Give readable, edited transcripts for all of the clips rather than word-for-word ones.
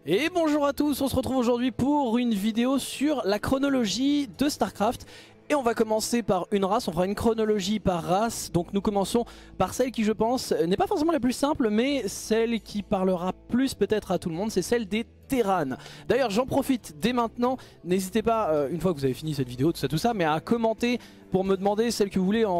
Et bonjour à tous, on se retrouve aujourd'hui pour une vidéo sur la chronologie de StarCraft. Et on va commencer par une race, on fera une chronologie par race. Donc nous commençons par celle qui, je pense, n'est pas forcément la plus simple, mais celle qui parlera plus peut-être à tout le monde, c'est celle des Terrans. D'ailleurs j'en profite dès maintenant, n'hésitez pas, une fois que vous avez fini cette vidéo, tout ça, mais à commenter pour me demander celle que vous voulez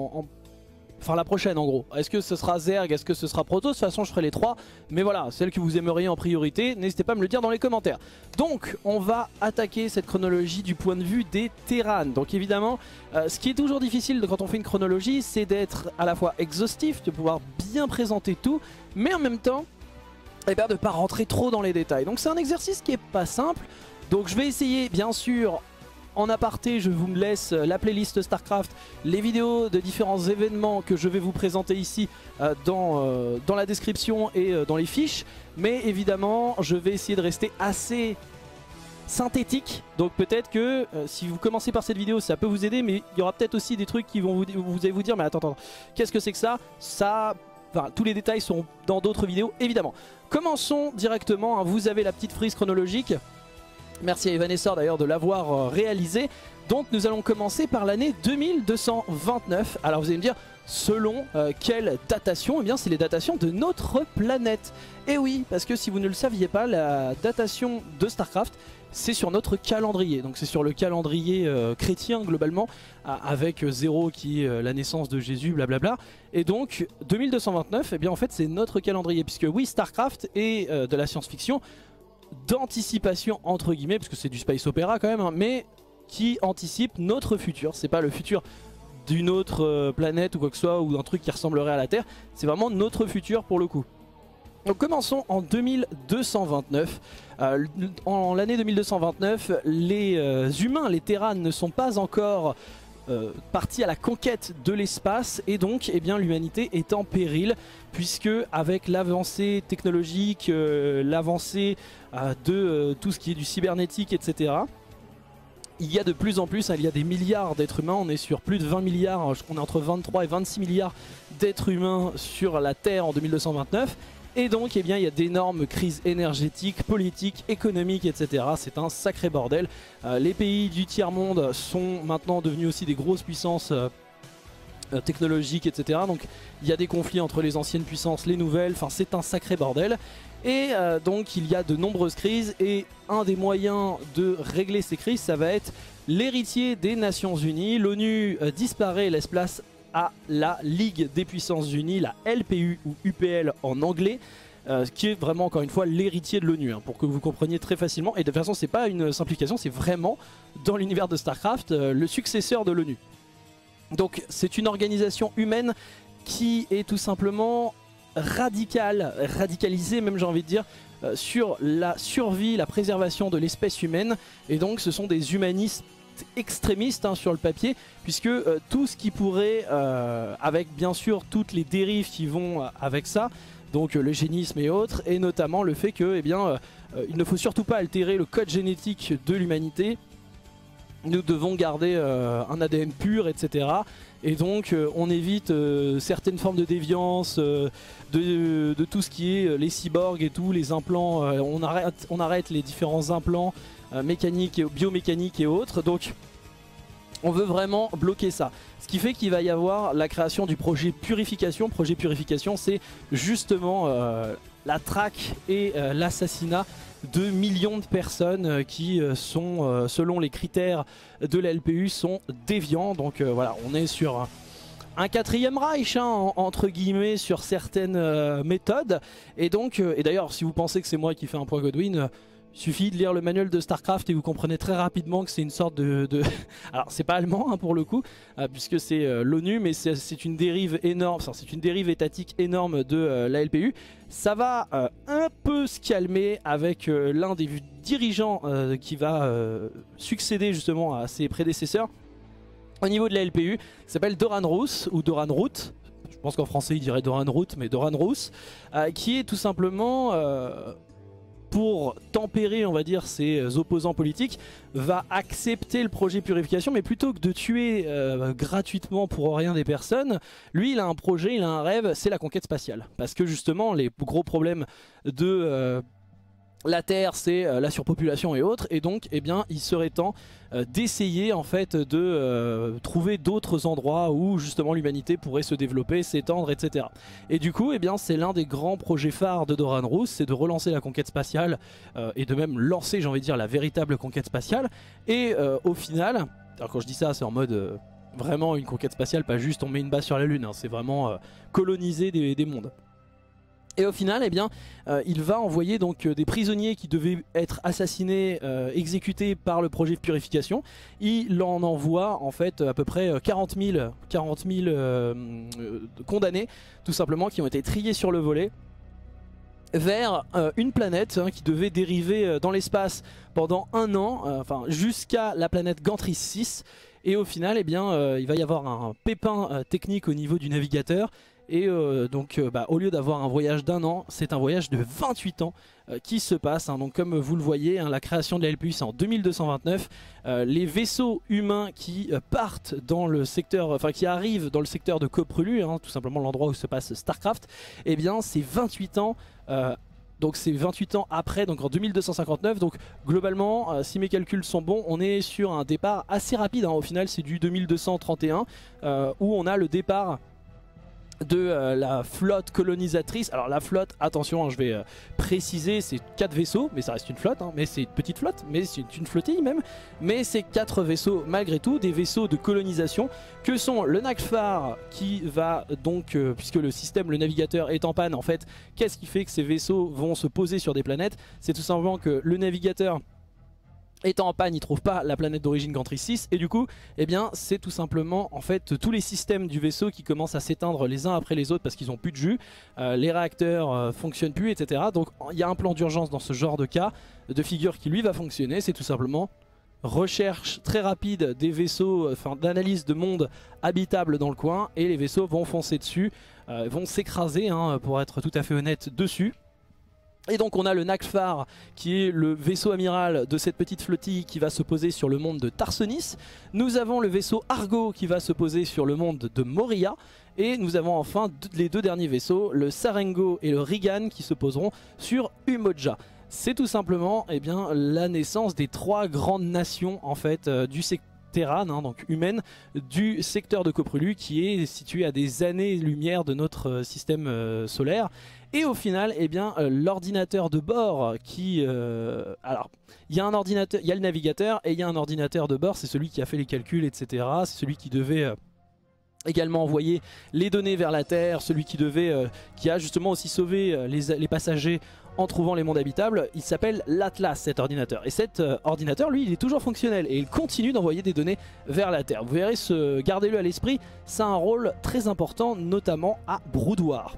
Enfin la prochaine en gros. Est-ce que ce sera Zerg, est-ce que ce sera Protoss? De toute façon je ferai les trois. Mais voilà, celle que vous aimeriez en priorité, n'hésitez pas à me le dire dans les commentaires. Donc on va attaquer cette chronologie du point de vue des Terrans. Donc évidemment, ce qui est toujours difficile quand on fait une chronologie, c'est d'être à la fois exhaustif, de pouvoir bien présenter tout, mais en même temps, de ne pas rentrer trop dans les détails. Donc c'est un exercice qui est pas simple. Donc je vais essayer bien sûr. En aparté, je vous laisse la playlist StarCraft, les vidéos de différents événements que je vais vous présenter ici dans la description et dans les fiches. Mais évidemment, je vais essayer de rester assez synthétique. Donc peut-être que si vous commencez par cette vidéo, ça peut vous aider. Mais il y aura peut-être aussi des trucs qui vont vous allez vous dire, mais attends, qu'est-ce que c'est que ça? Enfin, tous les détails sont dans d'autres vidéos, évidemment. Commençons directement, hein. Vous avez la petite frise chronologique. Merci à Evanessor d'ailleurs de l'avoir réalisé. Donc nous allons commencer par l'année 2229. Alors vous allez me dire, selon quelle datation? Eh bien c'est les datations de notre planète. Et oui, parce que si vous ne le saviez pas, la datation de StarCraft, c'est sur notre calendrier. Donc c'est sur le calendrier chrétien globalement, avec 0 qui est la naissance de Jésus, blablabla. Et donc 2229, eh bien en fait c'est notre calendrier. Puisque oui, StarCraft est de la science-fiction, d'anticipation entre guillemets, parce que c'est du space opéra quand même, hein, mais qui anticipe notre futur. C'est pas le futur d'une autre planète ou quoi que ce soit, ou d'un truc qui ressemblerait à la Terre, c'est vraiment notre futur pour le coup. Donc commençons en 2229. En l'année 2229, les humains, les Terrans, ne sont pas encore partis à la conquête de l'espace, et donc eh bien l'humanité est en péril, puisque avec l'avancée technologique, l'avancée de tout ce qui est du cybernétique, etc., il y a de plus en plus, il y a des milliards d'êtres humains, on est sur plus de 20 milliards, on est entre 23 et 26 milliards d'êtres humains sur la Terre en 2229. Et donc eh bien, il y a d'énormes crises énergétiques, politiques, économiques, etc. C'est un sacré bordel. Les pays du tiers-monde sont maintenant devenus aussi des grosses puissances technologiques, etc. Donc il y a des conflits entre les anciennes puissances, les nouvelles, enfin c'est un sacré bordel. Et donc il y a de nombreuses crises, et un des moyens de régler ces crises, ça va être l'héritier des Nations Unies. L'ONU disparaît et laisse place à la Ligue des Puissances Unies, la LPU ou UPL en anglais, qui est vraiment encore une fois l'héritier de l'ONU, hein, pour que vous compreniez très facilement. Et de toute façon c'est pas une simplification, c'est vraiment dans l'univers de StarCraft le successeur de l'ONU. Donc c'est une organisation humaine qui est tout simplement radicalisée même, j'ai envie de dire, sur la survie, la préservation de l'espèce humaine. Et donc ce sont des humanistes extrémistes, hein, sur le papier, puisque tout ce qui pourrait, avec bien sûr toutes les dérives qui vont avec ça, donc l'eugénisme et autres, et notamment le fait que il ne faut surtout pas altérer le code génétique de l'humanité. Nous devons garder un ADN pur, etc. Et donc on évite certaines formes de déviance, de tout ce qui est les cyborgs et tout, les implants, on arrête les différents implants mécaniques, biomécaniques et autres. Donc on veut vraiment bloquer ça. Ce qui fait qu'il va y avoir la création du projet Purification. Projet Purification, c'est justement la traque et l'assassinat de millions de personnes qui sont, selon les critères de la LPU, sont déviants. Donc voilà, on est sur un quatrième Reich, hein, entre guillemets, sur certaines méthodes. Et donc, et d'ailleurs, si vous pensez que c'est moi qui fais un point Godwin, il suffit de lire le manuel de StarCraft et vous comprenez très rapidement que c'est une sorte de... Alors c'est pas allemand, hein, pour le coup, puisque c'est l'ONU, mais c'est une dérive énorme, c'est une dérive étatique énorme de la LPU. Ça va un peu se calmer avec l'un des dirigeants qui va succéder justement à ses prédécesseurs au niveau de la LPU, qui s'appelle Doran Roos, ou Doran Root. Je pense qu'en français il dirait Doran Root, mais Doran Roos, qui est tout simplement... pour tempérer, on va dire, ses opposants politiques, va accepter le projet Purification, mais plutôt que de tuer gratuitement pour rien des personnes, lui il a un projet, il a un rêve, c'est la conquête spatiale. Parce que justement les gros problèmes de la Terre c'est la surpopulation et autres, et donc eh bien, il serait temps d'essayer en fait de trouver d'autres endroits où justement l'humanité pourrait se développer, s'étendre, etc. Et du coup eh bien, c'est l'un des grands projets phares de Doran Roos, c'est de relancer la conquête spatiale et de même lancer, j'ai envie de dire, la véritable conquête spatiale. Et au final, alors quand je dis ça c'est en mode vraiment une conquête spatiale, pas juste on met une base sur la Lune, hein, c'est vraiment coloniser des mondes. Et au final, eh bien, il va envoyer donc des prisonniers qui devaient être assassinés, exécutés par le projet de purification. Il en envoie en fait à peu près 40 000 condamnés, tout simplement, qui ont été triés sur le volet vers une planète qui devait dériver dans l'espace pendant un an, enfin jusqu'à la planète Gantris 6. Et au final, eh bien, il va y avoir un pépin technique au niveau du navigateur. Et donc au lieu d'avoir un voyage d'un an, c'est un voyage de 28 ans qui se passe, hein. Donc comme vous le voyez, hein, la création de la LPU c'est en 2229. Les vaisseaux humains qui partent dans le secteur, enfin qui arrivent dans le secteur de Koprulu, hein, tout simplement l'endroit où se passe Starcraft, et eh bien c'est 28 ans. Donc c'est 28 ans après, donc en 2259. Donc globalement, si mes calculs sont bons, on est sur un départ assez rapide, hein. Au final c'est du 2231 où on a le départ de la flotte colonisatrice. Alors la flotte, attention, hein, je vais préciser, c'est 4 vaisseaux, mais ça reste une flotte, hein, mais c'est une petite flotte, mais c'est une flottille même, mais c'est 4 vaisseaux malgré tout, des vaisseaux de colonisation, que sont le Nakfar qui va donc, puisque le système, le navigateur est en panne en fait, qu'est-ce qui fait que ces vaisseaux vont se poser sur des planètes? C'est tout simplement que le navigateur étant en panne, il trouve pas la planète d'origine Gantris 6, et du coup eh bien c'est tout simplement en fait tous les systèmes du vaisseau qui commencent à s'éteindre les uns après les autres parce qu'ils ont plus de jus, les réacteurs fonctionnent plus, etc. Donc il y a un plan d'urgence dans ce genre de cas de figure qui lui va fonctionner, c'est tout simplement recherche très rapide des vaisseaux, enfin d'analyse de monde habitable dans le coin, et les vaisseaux vont foncer dessus, vont s'écraser, hein, pour être tout à fait honnête, dessus. Et donc on a le Nakfar qui est le vaisseau amiral de cette petite flottille qui va se poser sur le monde de Tarsonis. Nous avons le vaisseau Argo qui va se poser sur le monde de Moria. Et nous avons enfin les 2 derniers vaisseaux, le Sarengo et le Rigan, qui se poseront sur Umoja. C'est tout simplement eh bien, la naissance des 3 grandes nations en fait, du secteur Terran, hein, donc humaine, du secteur de Koprulu qui est situé à des années-lumière de notre système solaire. Et au final, eh bien, l'ordinateur de bord qui... alors, il y a un ordinateur, il y a le navigateur et il y a un ordinateur de bord, c'est celui qui a fait les calculs, etc. C'est celui qui devait... également envoyer les données vers la Terre, celui qui devait, qui a justement aussi sauvé les passagers en trouvant les mondes habitables. Il s'appelle l'Atlas, cet ordinateur. Et cet ordinateur, lui, il est toujours fonctionnel et il continue d'envoyer des données vers la Terre. Vous verrez, gardez-le à l'esprit, ça a un rôle très important, notamment à Broudoir.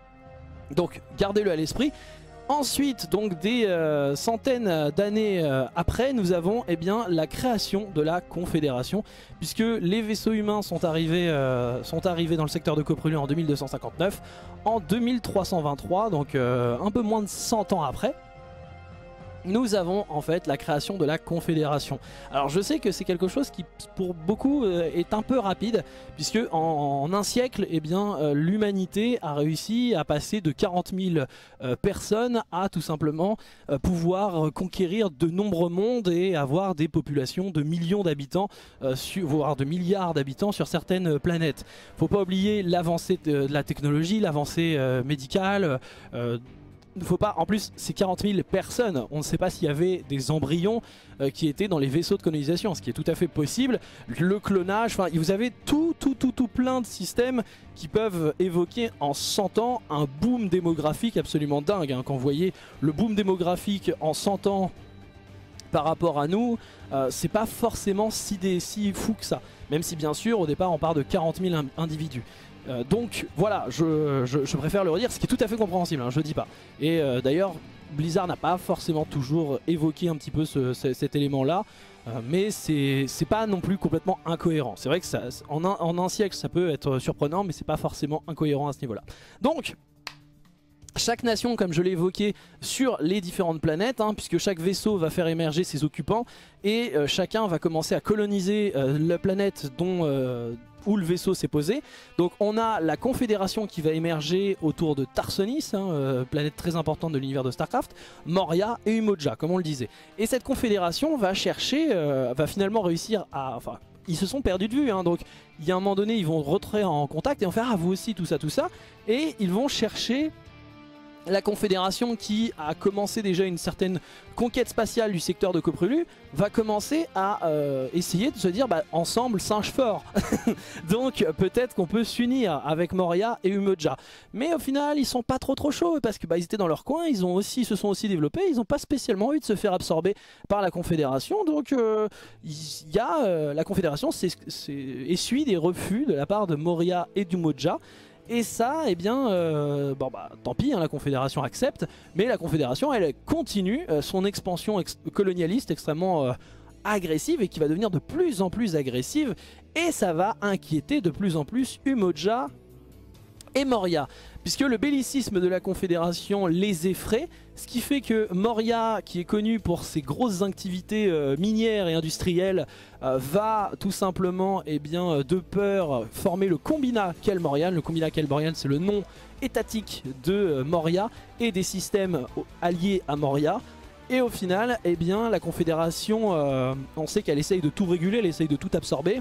Donc, gardez-le à l'esprit. Ensuite, donc des centaines d'années après, nous avons eh bien, la création de la Confédération, puisque les vaisseaux humains sont arrivés dans le secteur de Koprulu en 2259, en 2323, donc un peu moins de 100 ans après. Nous avons en fait la création de la Confédération. Alors je sais que c'est quelque chose qui pour beaucoup est un peu rapide, puisque en un siècle eh bien l'humanité a réussi à passer de 40 000 personnes à tout simplement pouvoir conquérir de nombreux mondes et avoir des populations de millions d'habitants, voire de milliards d'habitants sur certaines planètes. Faut pas oublier l'avancée de la technologie, l'avancée médicale. Faut pas, en plus c'est 40 000 personnes, on ne sait pas s'il y avait des embryons qui étaient dans les vaisseaux de colonisation, ce qui est tout à fait possible, le clonage, enfin vous avez tout plein de systèmes qui peuvent évoquer en 100 ans un boom démographique absolument dingue, hein. Quand vous voyez le boom démographique en 100 ans par rapport à nous, c'est pas forcément si fou que ça, même si bien sûr au départ on part de 40 000 individus. Donc voilà, je préfère le redire, ce qui est tout à fait compréhensible, hein, je dis pas. Et d'ailleurs, Blizzard n'a pas forcément toujours évoqué un petit peu cet élément-là, mais c'est pas non plus complètement incohérent. C'est vrai que ça, en un siècle, ça peut être surprenant, mais c'est pas forcément incohérent à ce niveau-là. Donc, chaque nation, comme je l'ai évoqué, sur les différentes planètes, hein, puisque chaque vaisseau va faire émerger ses occupants, et chacun va commencer à coloniser la planète dont où le vaisseau s'est posé. Donc on a la confédération qui va émerger autour de Tarsonis, planète très importante de l'univers de StarCraft, Moria et Umoja comme on le disait. Et cette confédération va chercher, va finalement réussir à... Enfin, ils se sont perdus de vue, donc il y a un moment donné ils vont rentrer en contact et vont faire ah vous aussi tout ça, et ils vont chercher la confédération qui a commencé déjà une certaine conquête spatiale du secteur de Koprulu, va commencer à essayer de se dire bah, ensemble singe fort. Donc peut-être qu'on peut s'unir avec Moria et Umoja. Mais au final ils sont pas trop chauds parce que bah, ils étaient dans leur coin, ils se sont aussi développés, ils n'ont pas spécialement envie de se faire absorber par la confédération. Donc la confédération essuie des refus de la part de Moria et d'Umoja. Et ça, eh bien, bon bah tant pis, la Confédération accepte, mais la Confédération, elle continue son expansion colonialiste extrêmement agressive et qui va devenir de plus en plus agressive, et ça va inquiéter de plus en plus Umoja et Moria, puisque le bellicisme de la Confédération les effraie, ce qui fait que Moria, qui est connu pour ses grosses activités minières et industrielles, va tout simplement, eh bien, de peur, former le Combina Kelmorian. Le Combina Kelmorian, c'est le nom étatique de Moria et des systèmes alliés à Moria. Et au final, eh bien, la Confédération, on sait qu'elle essaye de tout réguler, elle essaye de tout absorber.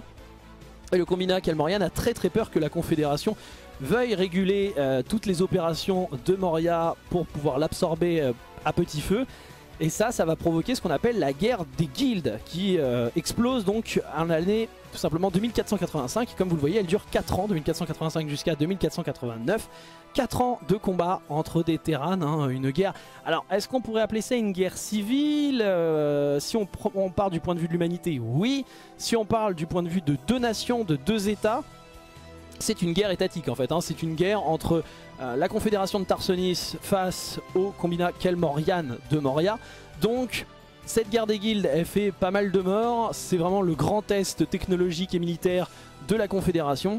Et le Combina Kelmorian a très peur que la Confédération veuille réguler toutes les opérations de Moria pour pouvoir l'absorber à petit feu. Et ça va provoquer ce qu'on appelle la guerre des guildes qui explose donc en l'année tout simplement 2485. Comme vous le voyez, elle dure 4 ans, de 1485 jusqu'à 2489. 4 ans de combat entre des Terrans, une guerre. Alors, est-ce qu'on pourrait appeler ça une guerre civile si on part du point de vue de l'humanité? Oui. Si on parle du point de vue de deux nations, de deux états, c'est une guerre étatique en fait. C'est une guerre entre la Confédération de Tarsonis face au Combina Kelmorian de Moria. Donc cette guerre des guildes, elle fait pas mal de morts. C'est vraiment le grand test technologique et militaire de la Confédération.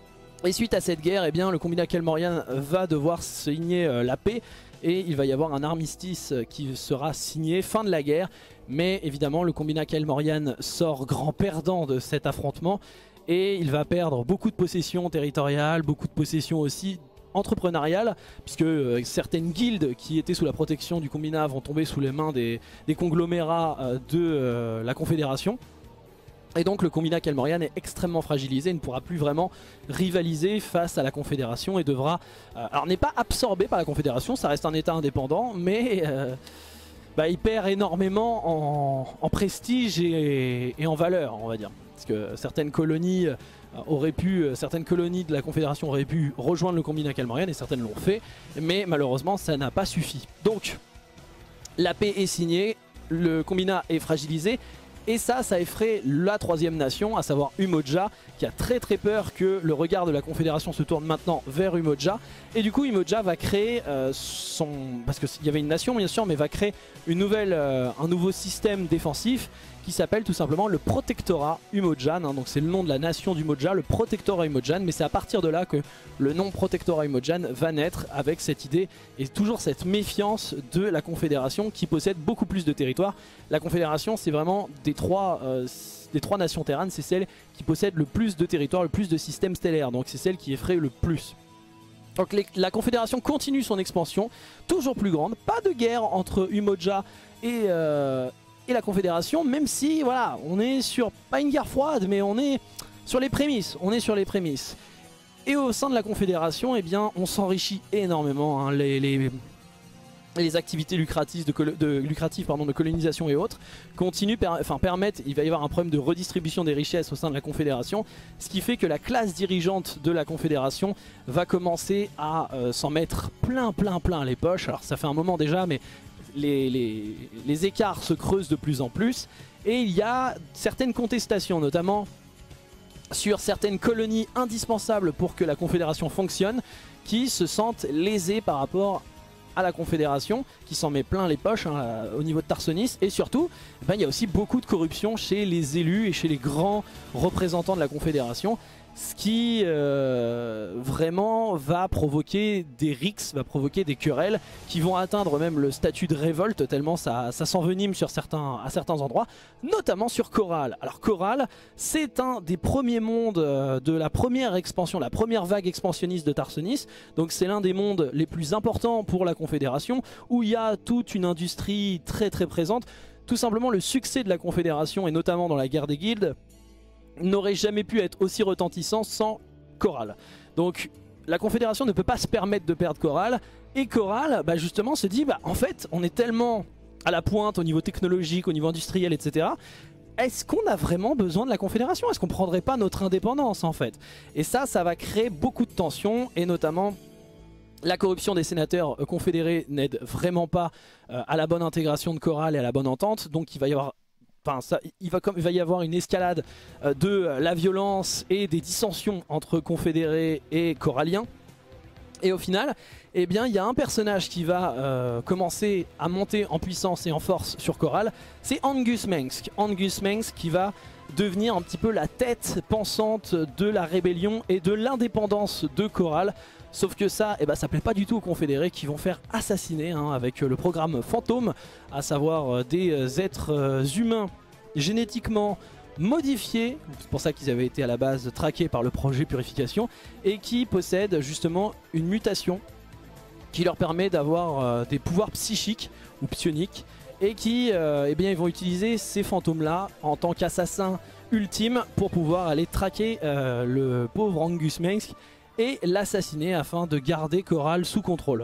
Et suite à cette guerre, eh bien, le Combina Kelmorian va devoir signer la paix. Et il va y avoir un armistice qui sera signé, fin de la guerre. Mais évidemment le Combina Kelmorian sort grand perdant de cet affrontement. Et il va perdre beaucoup de possessions territoriales, beaucoup de possessions aussi entrepreneuriales, puisque certaines guildes qui étaient sous la protection du Combina vont tomber sous les mains des conglomérats de la Confédération. Et donc le Combina Kelmorian est extrêmement fragilisé, il ne pourra plus vraiment rivaliser face à la Confédération et devra... alors n'est pas absorbé par la Confédération, ça reste un état indépendant, mais... il perd énormément en prestige et en valeur, on va dire. Parce que certaines colonies de la Confédération auraient pu rejoindre le Combina Kelmorian et certaines l'ont fait, mais malheureusement ça n'a pas suffi. Donc la paix est signée, le Combina est fragilisé, et ça effraie la troisième nation, à savoir Umoja, qui a très peur que le regard de la Confédération se tourne maintenant vers Umoja. Et du coup Umoja va créer parce qu'il y avait une nation bien sûr, mais va créer un nouveau système défensif qui s'appelle tout simplement le Protectorat Umojan. Donc c'est le nom de la nation d'Umoja, le Protectorat Umojan. Mais c'est à partir de là que le nom Protectorat Umojan va naître, avec cette idée et toujours cette méfiance de la Confédération qui possède beaucoup plus de territoire. La Confédération, c'est vraiment des trois nations terranes, c'est celle qui possède le plus de territoire, le plus de systèmes stellaires. Donc c'est celle qui effraie le plus. Donc la Confédération continue son expansion, toujours plus grande. Pas de guerre entre Umoja et la Confédération, même si voilà, on est sur, pas une guerre froide, mais on est sur les prémices. Et au sein de la Confédération, eh bien, on s'enrichit énormément. Les activités lucratives de colonisation et autres permettent, il va y avoir un problème de redistribution des richesses au sein de la Confédération, ce qui fait que la classe dirigeante de la Confédération va commencer à s'en mettre plein les poches. Alors ça fait un moment déjà, mais les écarts se creusent de plus en plus, et il y a certaines contestations, notamment sur certaines colonies indispensables pour que la Confédération fonctionne, qui se sentent lésées par rapport à la Confédération, qui s'en met plein les poches au niveau de Tarsonis. Et surtout, il y a aussi beaucoup de corruption chez les élus et chez les grands représentants de la Confédération. ce qui vraiment va provoquer des rixes, va provoquer des querelles qui vont atteindre même le statut de révolte tellement ça s'envenime à certains endroits, notamment sur Coral. Alors Coral, c'est un des premiers mondes de la première expansion, la première vague expansionniste de Tarsonis, donc c'est l'un des mondes les plus importants pour la Confédération, où il y a toute une industrie très présente. Tout simplement le succès de la Confédération, et notamment dans la guerre des guildes, n'aurait jamais pu être aussi retentissant sans Coral. Donc la Confédération ne peut pas se permettre de perdre Coral, et Coral justement se dit en fait on est tellement à la pointe au niveau technologique, au niveau industriel, etc. Est-ce qu'on a vraiment besoin de la Confédération? Est-ce qu'on prendrait pas notre indépendance en fait? Et ça va créer beaucoup de tensions, et notamment la corruption des sénateurs confédérés n'aide vraiment pas à la bonne intégration de Coral et à la bonne entente. Donc il va y avoir, il va y avoir une escalade de la violence et des dissensions entre confédérés et coralliens. Et au final, eh bien, il y a un personnage qui va commencer à monter en puissance et en force sur Coral. C'est Angus Mengsk. Angus Mengsk qui va devenir un petit peu la tête pensante de la rébellion et de l'indépendance de Coral. Sauf que ça, ça plaît pas du tout aux confédérés qui vont faire assassiner avec le programme Fantôme, à savoir des êtres humains génétiquement modifiés, c'est pour ça qu'ils avaient été à la base traqués par le projet Purification, et qui possèdent justement une mutation qui leur permet d'avoir des pouvoirs psychiques ou psioniques, et qui ils vont utiliser ces fantômes là en tant qu'assassins ultimes pour pouvoir aller traquer le pauvre Angus Mengsk et l'assassiner afin de garder Coral sous contrôle.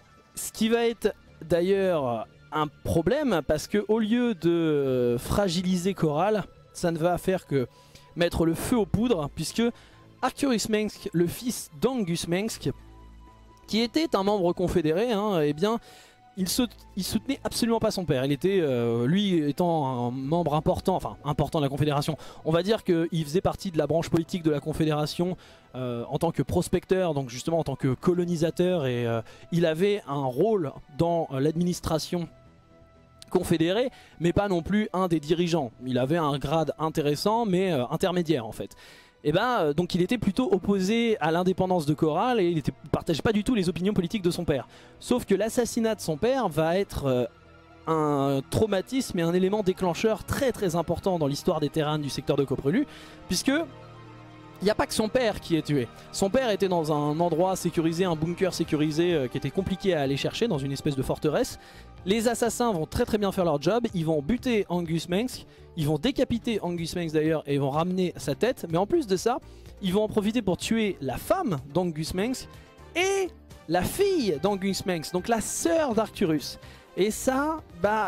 Ce qui va être d'ailleurs un problème, parce que au lieu de fragiliser Coral, ça ne va faire que mettre le feu aux poudres, puisque Arcturus Mengsk, le fils d'Angus Mengsk, qui était un membre confédéré, il soutenait absolument pas son père. Il était, lui étant un membre important de la Confédération, on va dire qu'il faisait partie de la branche politique de la Confédération en tant que prospecteur, donc justement en tant que colonisateur, et il avait un rôle dans l'administration confédérée, mais pas non plus un des dirigeants. Il avait un grade intéressant, mais intermédiaire en fait. Donc il était plutôt opposé à l'indépendance de Coral, et il ne partageait pas du tout les opinions politiques de son père. Sauf que l'assassinat de son père va être un traumatisme et un élément déclencheur très important dans l'histoire des terrains du secteur de Coprelu, puisque il n'y a pas que son père qui est tué. Son père était dans un endroit sécurisé, un bunker sécurisé qui était compliqué à aller chercher, dans une espèce de forteresse. Les assassins vont très bien faire leur job, ils vont buter Angus Mengsk, ils vont décapiter Angus Mengsk d'ailleurs, et ils vont ramener sa tête. Mais en plus de ça, ils vont en profiter pour tuer la femme d'Angus Mengsk et la fille d'Angus Mengsk, donc la sœur d'Arcturus. Et ça,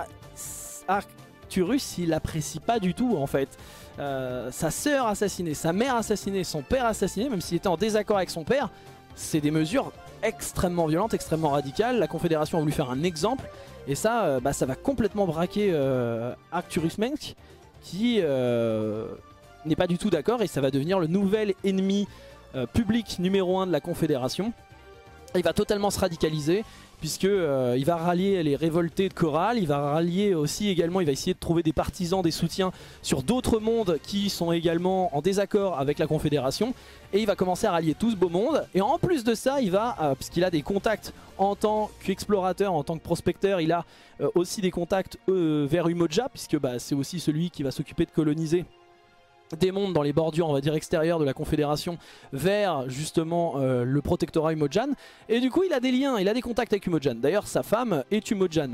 Arcturus il apprécie pas du tout en fait. Sa sœur assassinée, sa mère assassinée, son père assassiné, même s'il était en désaccord avec son père, c'est des mesures extrêmement violentes, extrêmement radicales. La Confédération a voulu faire un exemple, et ça, ça va complètement braquer Arcturus Mengsk, qui n'est pas du tout d'accord, et ça va devenir le nouvel ennemi public numéro 1 de la Confédération. Il va totalement se radicaliser, puisque il va rallier les révoltés de Coral, il va rallier aussi également, il va essayer de trouver des partisans, des soutiens sur d'autres mondes qui sont également en désaccord avec la Confédération, et il va commencer à rallier tout ce beau monde. Et en plus de ça, il va, puisqu'il a des contacts en tant qu'explorateur, en tant que prospecteur, il a aussi des contacts vers Umoja, puisque c'est aussi celui qui va s'occuper de coloniser des mondes dans les bordures, on va dire, extérieures de la Confédération, vers justement le protectorat Umojan. Et du coup il a des liens, il a des contacts avec Umojan. D'ailleurs sa femme est Umojan,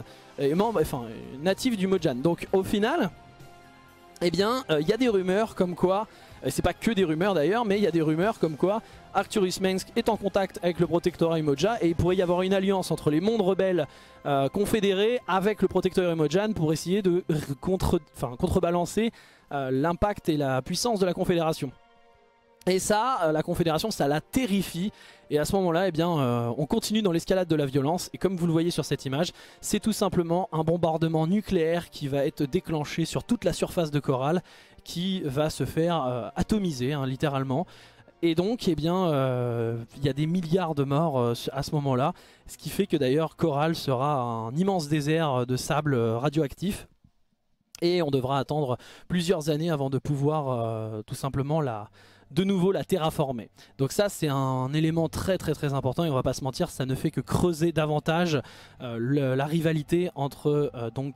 native d'Umojan. Donc au final, il y a des rumeurs comme quoi, c'est pas que des rumeurs d'ailleurs, mais il y a des rumeurs comme quoi Arcturus Mengsk est en contact avec le protectorat Umoja, et il pourrait y avoir une alliance entre les mondes rebelles confédérés avec le protectorat Umojan pour essayer de contrebalancer l'impact et la puissance de la Confédération. Et ça, la Confédération, ça la terrifie. Et à ce moment-là, on continue dans l'escalade de la violence. Et comme vous le voyez sur cette image, c'est tout simplement un bombardement nucléaire qui va être déclenché sur toute la surface de Coral, qui va se faire atomiser, littéralement. Et donc, il y a des milliards de morts à ce moment-là. Ce qui fait que d'ailleurs, Coral sera un immense désert de sable radioactif. Et on devra attendre plusieurs années avant de pouvoir tout simplement de nouveau la terraformer. Donc ça c'est un élément très important et on va pas se mentir, ça ne fait que creuser davantage la rivalité entre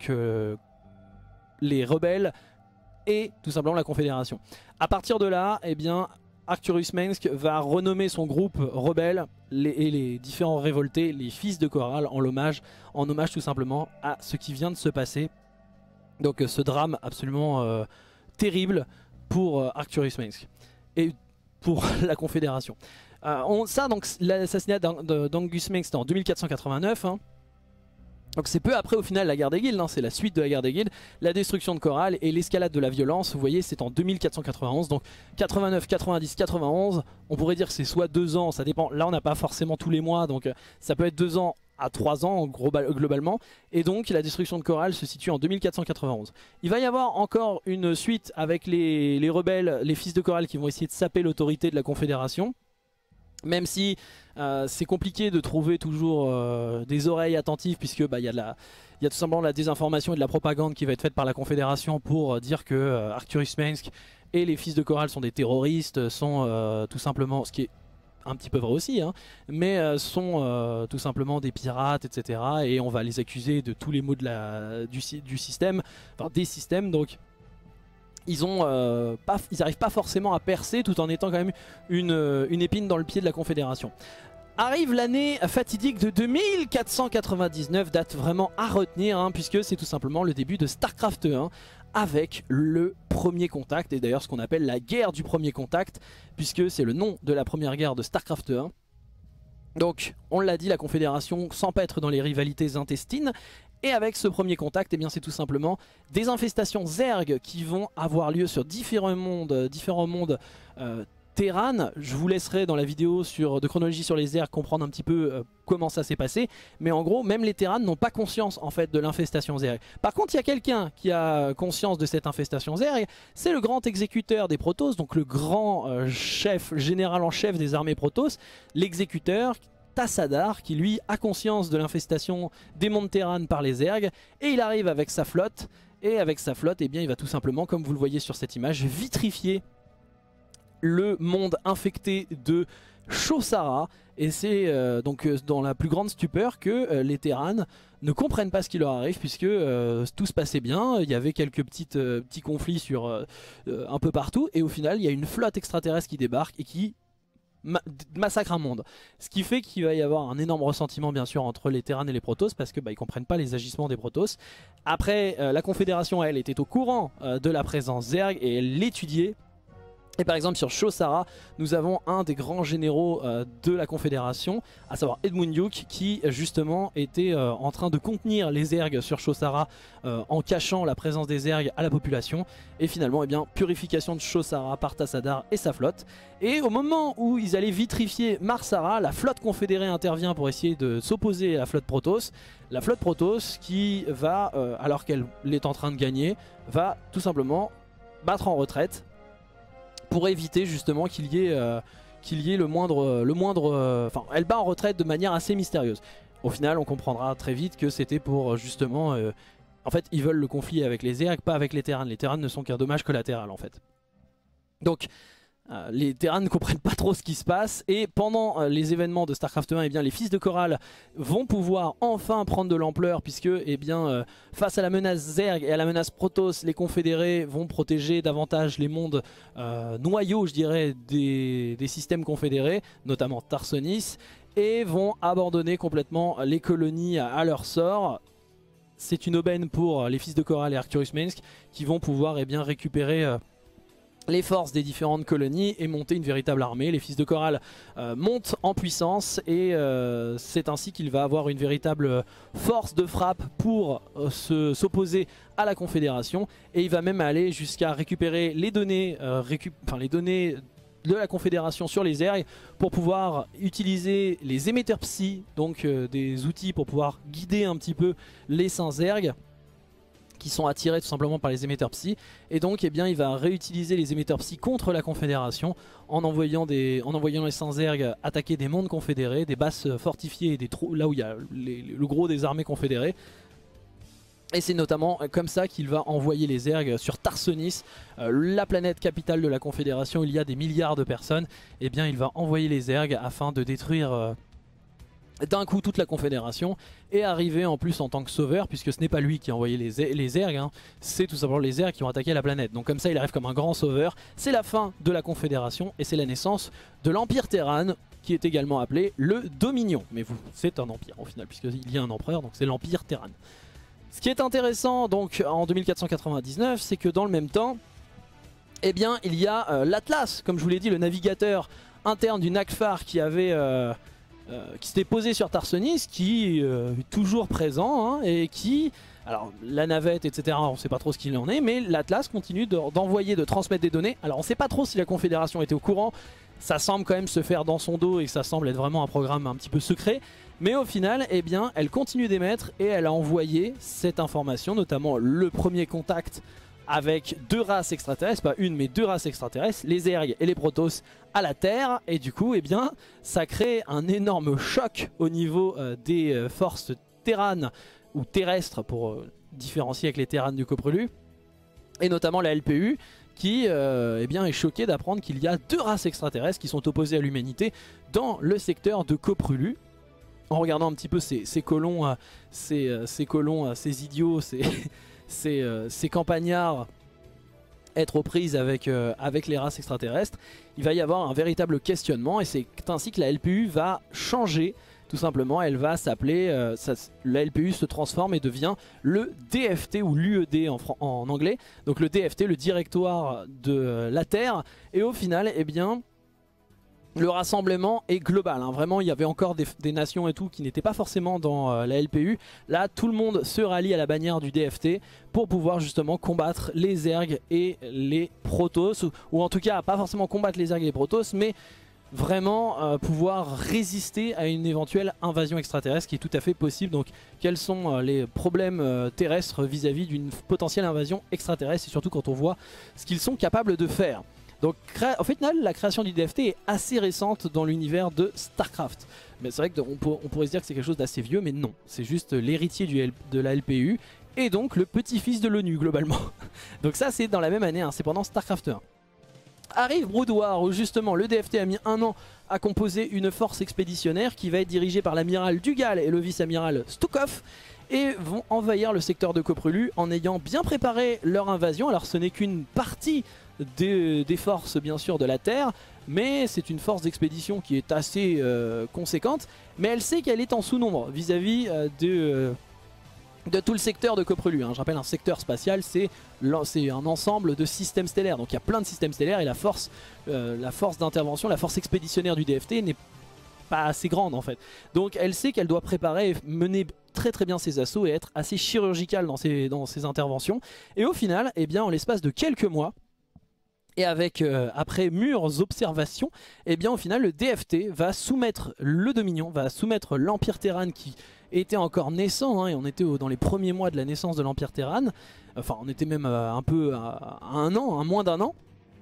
les rebelles et tout simplement la Confédération. À partir de là, eh bien, Arcturus Mensk va renommer son groupe rebelle et les différents révoltés, les fils de Coral, en hommage tout simplement à ce qui vient de se passer. Donc ce drame absolument terrible pour Arcturus Mensk et pour la Confédération. Donc l'assassinat d'Angus Mensk c'était en 2489. Hein. Donc c'est peu après au final la guerre des guildes, hein, c'est la suite de la guerre des guildes, la destruction de Coral et l'escalade de la violence, vous voyez c'est en 2491, donc 89, 90, 91, on pourrait dire que c'est soit 2 ans, ça dépend, là on n'a pas forcément tous les mois, donc ça peut être 2 ans à 3 ans globalement, et donc la destruction de Coral se situe en 2491. Il va y avoir encore une suite avec les rebelles, les fils de Coral qui vont essayer de saper l'autorité de la Confédération. Même si c'est compliqué de trouver toujours des oreilles attentives puisque y a tout simplement la désinformation et de la propagande qui va être faite par la Confédération pour dire que Arcturus Mensk et les fils de Coral sont des terroristes, sont tout simplement, ce qui est un petit peu vrai aussi, hein, mais sont tout simplement des pirates, etc. Et on va les accuser de tous les maux du système, enfin des systèmes donc. Ils n'arrivent pas forcément à percer tout en étant quand même une épine dans le pied de la Confédération. Arrive l'année fatidique de 2499, date vraiment à retenir hein, puisque c'est tout simplement le début de StarCraft 1 avec le premier contact et d'ailleurs ce qu'on appelle la guerre du premier contact puisque c'est le nom de la première guerre de StarCraft 1. Donc on l'a dit, la Confédération s'empêtre dans les rivalités intestines. Et avec ce premier contact, eh bien c'est tout simplement des infestations Zerg qui vont avoir lieu sur différents mondes Terran. Je vous laisserai dans la vidéo de chronologie sur les Zerg comprendre un petit peu comment ça s'est passé. Mais en gros, même les Terran n'ont pas conscience en fait de l'infestation Zerg. Par contre, il y a quelqu'un qui a conscience de cette infestation Zerg. C'est le grand exécuteur des Protoss, donc le grand général en chef des armées Protoss, l'exécuteur Tassadar, qui lui a conscience de l'infestation des mondes Terran par les Zerg, et il arrive avec sa flotte, et avec sa flotte, eh bien, il va tout simplement, comme vous le voyez sur cette image, vitrifier le monde infecté de Shosara, et c'est donc dans la plus grande stupeur que les Terran ne comprennent pas ce qui leur arrive, puisque tout se passait bien, il y avait quelques petits conflits sur un peu partout, et au final il y a une flotte extraterrestre qui débarque et qui massacre un monde, ce qui fait qu'il va y avoir un énorme ressentiment bien sûr entre les Terran et les Protoss parce que ils comprennent pas les agissements des Protoss. Après la Confédération elle était au courant de la présence Zerg et elle l'étudiait. Et par exemple sur Shosara, nous avons un des grands généraux de la Confédération, à savoir Edmund Duke, qui justement était en train de contenir les Zerg sur Shosara en cachant la présence des Zerg à la population. Et finalement, eh bien, purification de Shosara par Tassadar et sa flotte. Et au moment où ils allaient vitrifier Marsara, la flotte confédérée intervient pour essayer de s'opposer à la flotte Protoss. La flotte Protoss qui va, alors qu'elle est en train de gagner, va tout simplement battre en retraite pour éviter justement qu'il y ait le moindre enfin elle bat en retraite de manière assez mystérieuse. Au final on comprendra très vite que c'était pour justement en fait ils veulent le conflit avec les Zerg, pas avec les Terran. Les Terran ne sont qu'un dommage collatéral en fait. Donc les Terran ne comprennent pas trop ce qui se passe et pendant les événements de StarCraft 1, eh bien, les fils de Coral vont pouvoir enfin prendre de l'ampleur puisque eh bien, face à la menace Zerg et à la menace Protoss, les confédérés vont protéger davantage les mondes noyaux je dirais des systèmes confédérés, notamment Tarsonis, et vont abandonner complètement les colonies à leur sort. C'est une aubaine pour les fils de Coral et Arcturus Mensk qui vont pouvoir eh bien, récupérer les forces des différentes colonies et monter une véritable armée. Les fils de Coral montent en puissance et c'est ainsi qu'il va avoir une véritable force de frappe pour s'opposer à la Confédération, et il va même aller jusqu'à récupérer les données, les données de la Confédération sur les Zerg pour pouvoir utiliser les émetteurs Psy, donc des outils pour pouvoir guider un petit peu les saints Zerg qui sont attirés tout simplement par les émetteurs Psy, et donc eh bien, il va réutiliser les émetteurs Psy contre la Confédération en envoyant les saints Zerg attaquer des mondes confédérés, des bases fortifiées et des trous là où il y a le gros des armées confédérées. Et c'est notamment comme ça qu'il va envoyer les Zerg sur Tarsonis, la planète capitale de la Confédération. Il y a des milliards de personnes. Et bien il va envoyer les Zerg afin de détruire d'un coup toute la Confédération et arriver en plus en tant que sauveur, puisque ce n'est pas lui qui a envoyé les Zerg, hein, c'est tout simplement les Zerg qui ont attaqué la planète. Donc comme ça il arrive comme un grand sauveur. C'est la fin de la Confédération et c'est la naissance de l'Empire Terran, qui est également appelé le Dominion. Mais c'est un empire au final, puisqu'il y a un empereur, donc c'est l'Empire Terran. Ce qui est intéressant donc en 2499, c'est que dans le même temps, eh bien, il y a l'Atlas, comme je vous l'ai dit, le navigateur interne du Nakfar qui s'était posé sur Tarsonis, qui est toujours présent, hein, et qui, alors la navette etc, on ne sait pas trop ce qu'il en est, mais l'Atlas continue d'envoyer, de transmettre des données. Alors on ne sait pas trop si la Confédération était au courant, ça semble quand même se faire dans son dos et ça semble être vraiment un programme un petit peu secret. Mais au final, eh bien, elle continue d'émettre et elle a envoyé cette information, notamment le premier contact avec deux races extraterrestres, pas une mais deux races extraterrestres, les Zerg et les Protoss à la Terre. Et du coup, eh bien, ça crée un énorme choc au niveau des forces terranes ou terrestres, pour différencier avec les terranes du Coprelu, et notamment la LPU, qui eh bien, est choquée d'apprendre qu'il y a deux races extraterrestres qui sont opposées à l'humanité dans le secteur de Coprelu. En regardant un petit peu ces colons, ces idiots, ces campagnards être aux prises avec les races extraterrestres, il va y avoir un véritable questionnement et c'est ainsi que la LPU va changer. Tout simplement, elle va s'appeler, la LPU se transforme et devient le DFT ou l'UED en anglais. Donc le DFT, le Directoire de la Terre. Et au final, eh bien, le rassemblement est global, hein. Vraiment il y avait encore des nations et tout qui n'étaient pas forcément dans la LPU. Là tout le monde se rallie à la bannière du DFT pour pouvoir justement combattre les Zerg et les Protoss, ou en tout cas pas forcément combattre les Zerg et les Protoss, mais vraiment pouvoir résister à une éventuelle invasion extraterrestre qui est tout à fait possible. Donc quels sont les problèmes terrestres vis-à-vis d'une potentielle invasion extraterrestre, et surtout quand on voit ce qu'ils sont capables de faire. Donc au final, la création du DFT est assez récente dans l'univers de StarCraft. Mais c'est vrai qu'on pourrait se dire que c'est quelque chose d'assez vieux, mais non. C'est juste l'héritier de la LPU et donc le petit-fils de l'ONU globalement. Donc ça c'est dans la même année, hein, c'est pendant StarCraft 1. Arrive Brood War où justement le DFT a mis un an à composer une force expéditionnaire qui va être dirigée par l'amiral Dugal et le vice-amiral Stukov, et vont envahir le secteur de Coprelu en ayant bien préparé leur invasion. Alors ce n'est qu'une partie des forces bien sûr de la Terre, mais c'est une force d'expédition qui est assez conséquente, mais elle sait qu'elle est en sous-nombre vis-à-vis de tout le secteur de Coprelu, hein. Je rappelle, un secteur spatial c'est un ensemble de systèmes stellaires, donc il y a plein de systèmes stellaires et la force d'intervention, la force expéditionnaire du DFT n'est pas assez grande en fait. Donc elle sait qu'elle doit préparer et mener très très bien ses assauts et être assez chirurgicale dans ses interventions. Et au final, eh bien, en l'espace de quelques mois, et avec après mûres observations, eh bien au final le DFT va soumettre le Dominion, va soumettre l'Empire Terran qui était encore naissant, hein, et on était dans les premiers mois de la naissance de l'Empire Terran. Enfin on était même un peu à un an, hein, moins d'un an.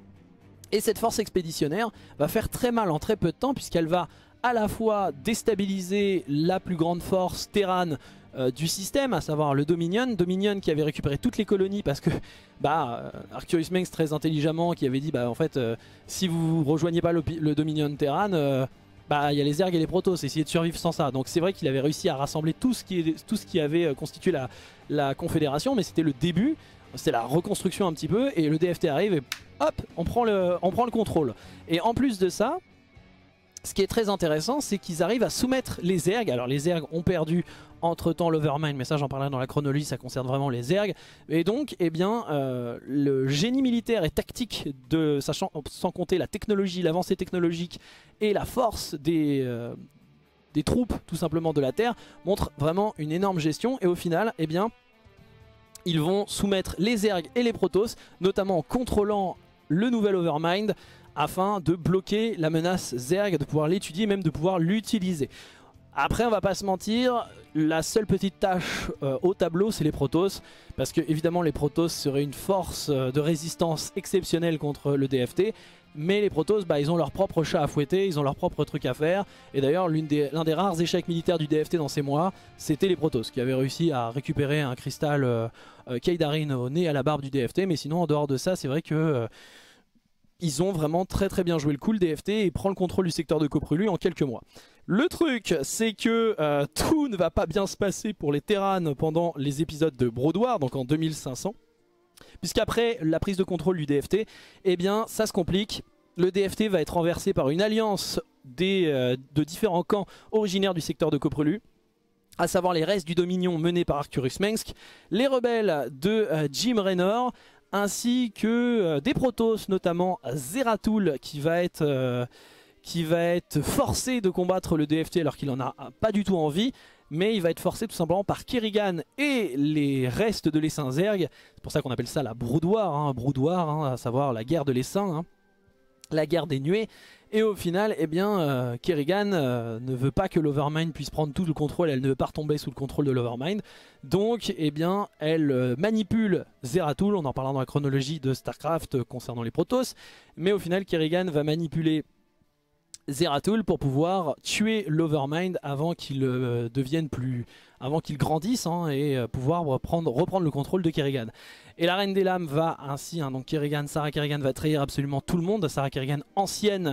Et cette force expéditionnaire va faire très mal en très peu de temps, puisqu'elle va à la fois déstabiliser la plus grande force Terran du système, à savoir le Dominion qui avait récupéré toutes les colonies, parce que Arcturus Mengs très intelligemment qui avait dit en fait si vous rejoignez pas le Dominion Terran, il y a les Zerg et les Protoss, essayez de survivre sans ça. Donc c'est vrai qu'il avait réussi à rassembler tout ce qui avait constitué la Confédération, mais c'était le début, c'était la reconstruction un petit peu, et le DFT arrive et hop, on prend le contrôle. Et en plus de ça, ce qui est très intéressant, c'est qu'ils arrivent à soumettre les Zerg. Alors les Zerg ont perdu entre temps l'Overmind, mais ça j'en parlerai dans la chronologie, ça concerne vraiment les Zerg. Et donc eh bien, le génie militaire et tactique, sans compter la technologie, l'avancée technologique et la force des troupes tout simplement de la Terre, montre vraiment une énorme gestion. Et au final, eh bien, ils vont soumettre les Zerg et les Protoss, notamment en contrôlant le nouvel Overmind, afin de bloquer la menace Zerg, de pouvoir l'étudier, même de pouvoir l'utiliser. Après on va pas se mentir, la seule petite tâche au tableau c'est les Protoss, parce que évidemment les Protoss seraient une force de résistance exceptionnelle contre le DFT, mais les Protoss ils ont leur propre chat à fouetter, ils ont leur propre truc à faire, et d'ailleurs l'un des rares échecs militaires du DFT dans ces mois, c'était les Protoss qui avaient réussi à récupérer un cristal Kaydarin au nez à la barbe du DFT, mais sinon en dehors de ça c'est vrai que... ils ont vraiment très bien joué le coup, le DFT, et prend le contrôle du secteur de Koprulu en quelques mois. Le truc, c'est que tout ne va pas bien se passer pour les Terranes pendant les épisodes de Brood War, donc en 2500. Puisqu'après la prise de contrôle du DFT, eh bien ça se complique. Le DFT va être renversé par une alliance de différents camps originaires du secteur de Koprulu, à savoir les restes du Dominion menés par Arcturus Mengsk, les rebelles de Jim Raynor, ainsi que des Protoss, notamment Zeratul qui va être forcé de combattre le DFT alors qu'il en a pas du tout envie, mais il va être forcé tout simplement par Kerrigan et les restes de l'Essaim Zerg. C'est pour ça qu'on appelle ça la Brood War, à savoir la guerre de l'Essaim, la guerre des nuées. Et au final, eh bien, Kerrigan ne veut pas que l'Overmind puisse prendre tout le contrôle, elle ne veut pas retomber sous le contrôle de l'Overmind. Donc, eh bien, elle manipule Zeratul, on en parlera dans la chronologie de StarCraft concernant les Protoss. Mais au final, Kerrigan va manipuler Zeratul pour pouvoir tuer l'Overmind avant qu'il avant qu'il grandisse et pouvoir reprendre le contrôle de Kerrigan. Et la Reine des Lames va ainsi, donc Sarah Kerrigan va trahir absolument tout le monde. Sarah Kerrigan, ancien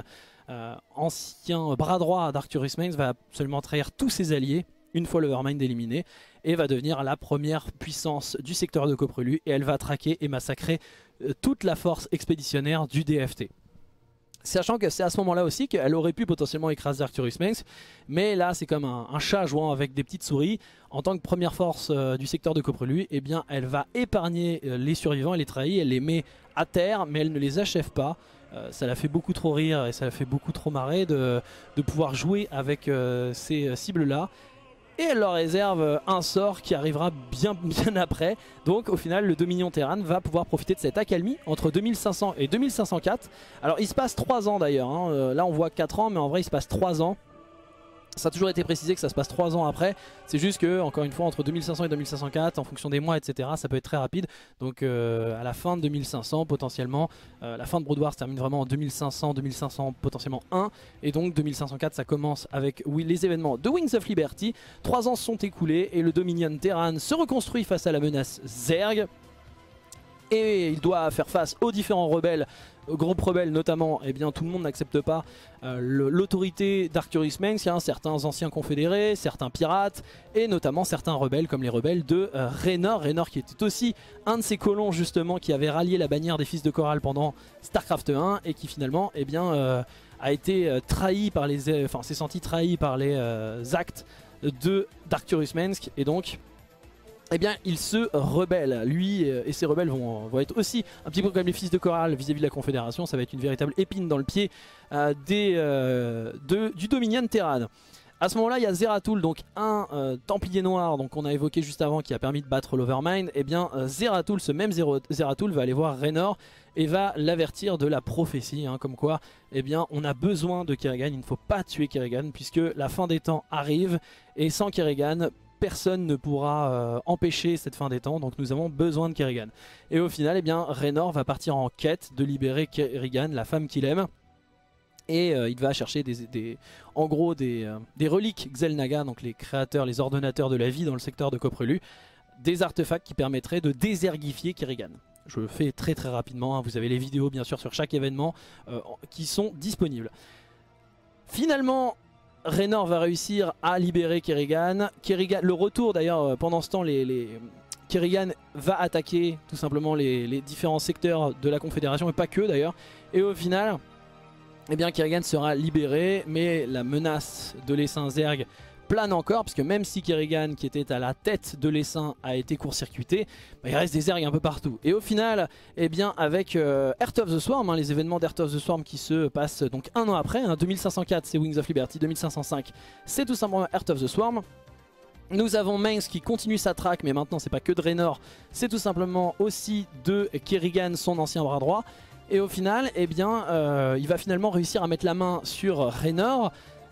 bras droit d'Arcturus Mengsk, va absolument trahir tous ses alliés une fois l'Overmind éliminé, et va devenir la première puissance du secteur de Koprulu, et elle va traquer et massacrer toute la force expéditionnaire du DFT. Sachant que c'est à ce moment-là aussi qu'elle aurait pu potentiellement écraser Arcturus Mengsk, mais là c'est comme un chat jouant avec des petites souris. En tant que première force du secteur de Koprulu, eh bien elle va épargner les survivants, elle les trahit, elle les met à terre, mais elle ne les achève pas. Ça la fait beaucoup trop rire et ça la fait beaucoup trop marrer de pouvoir jouer avec ces cibles-là. Et elle leur réserve un sort qui arrivera bien après. Donc au final le Dominion Terran va pouvoir profiter de cette accalmie entre 2500 et 2504. Alors il se passe 3 ans d'ailleurs, là on voit 4 ans mais en vrai il se passe 3 ans. Ça a toujours été précisé que ça se passe 3 ans après. C'est juste que, encore une fois, entre 2500 et 2504, en fonction des mois, etc., ça peut être très rapide. Donc à la fin de 2500, potentiellement, la fin de Brood War se termine vraiment en 2500, 2500, potentiellement 1. Et donc 2504, ça commence avec les événements de Wings of Liberty. 3 ans se sont écoulés et le Dominion Terran se reconstruit face à la menace Zerg. Et il doit faire face aux différents rebelles, groupes rebelles notamment. Eh bien tout le monde n'accepte pas l'autorité d'Arcturus Mengsk. Il y a certains anciens confédérés, certains pirates et notamment certains rebelles comme les rebelles de Raynor. Raynor qui était aussi un de ces colons justement qui avait rallié la bannière des Fils de Coral pendant StarCraft 1 et qui finalement eh bien, a été trahi par s'est senti trahi par les actes d'Arcturus Mengsk, et donc eh bien il se rebelle. Lui et ses rebelles vont être aussi un petit peu comme les Fils de Coral vis-à-vis de la Confédération. Ça va être une véritable épine dans le pied du Dominion Terran. À ce moment-là, il y a Zeratul, donc un Templier Noir, donc qu'on a évoqué juste avant, qui a permis de battre l'Overmind. Et bien Zeratul, ce même Zeratul va aller voir Raynor et va l'avertir de la prophétie, comme quoi eh bien, on a besoin de Kerrigan, il ne faut pas tuer Kerrigan puisque la fin des temps arrive et sans Kerrigan, personne ne pourra empêcher cette fin des temps, donc nous avons besoin de Kerrigan. Et au final, eh bien, Raynor va partir en quête de libérer Kerrigan, la femme qu'il aime. Et il va chercher en gros des reliques Xel'Naga, donc les créateurs, les ordonnateurs de la vie dans le secteur de Koprulu, des artefacts qui permettraient de désergifier Kerrigan. Je le fais très rapidement, vous avez les vidéos bien sûr sur chaque événement qui sont disponibles. Finalement, Raynor va réussir à libérer Kerrigan. Le retour d'ailleurs, pendant ce temps, Kerrigan va attaquer tout simplement les différents secteurs de la Confédération, et pas que d'ailleurs. Et au final, eh bien, Kerrigan sera libéré, mais la menace de l'Essaim Zerg plane encore, parce que même si Kerrigan, qui était à la tête de l'Essaim, a été court-circuité, il reste des Zerg un peu partout. Et au final, eh bien, avec Heart of the Swarm, les événements d'Heart of the Swarm qui se passent donc un an après, 2504 c'est Wings of Liberty, 2505 c'est tout simplement Heart of the Swarm. Nous avons Mengsk qui continue sa traque, mais maintenant c'est pas que de Raynor, c'est tout simplement aussi de Kerrigan, son ancien bras droit. Et au final, eh bien, il va finalement réussir à mettre la main sur Raynor.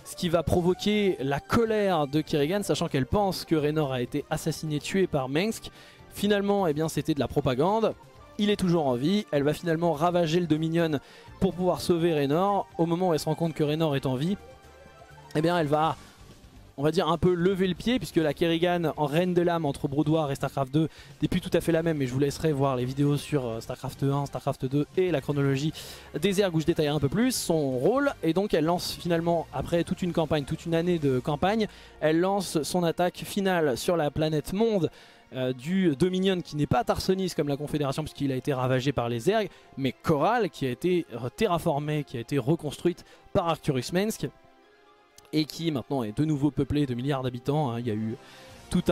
ce qui va provoquer la colère de Kerrigan, sachant qu'elle pense que Raynor a été assassiné, tué par Mengsk. Finalement, eh bien, c'était de la propagande. Il est toujours en vie. Elle va finalement ravager le Dominion pour pouvoir sauver Raynor. Au moment où elle se rend compte que Raynor est en vie, eh bien, elle va, on va dire, un peu lever le pied, puisque la Kerrigan en Reine de l'âme entre Brood War et Starcraft 2 n'est plus tout à fait la même, mais je vous laisserai voir les vidéos sur Starcraft 1, Starcraft 2 et la chronologie des ergs où je détaillerai un peu plus son rôle. Et donc elle lance finalement, après toute une campagne, toute une année de campagne, elle lance son attaque finale sur la planète monde du Dominion, qui n'est pas Tarsonis comme la Confédération puisqu'il a été ravagé par les ergs, mais Coral, qui a été terraformée, qui a été reconstruite par Arcturus Mengsk, et qui maintenant est de nouveau peuplée de milliards d'habitants. Hein. Il y a eu toute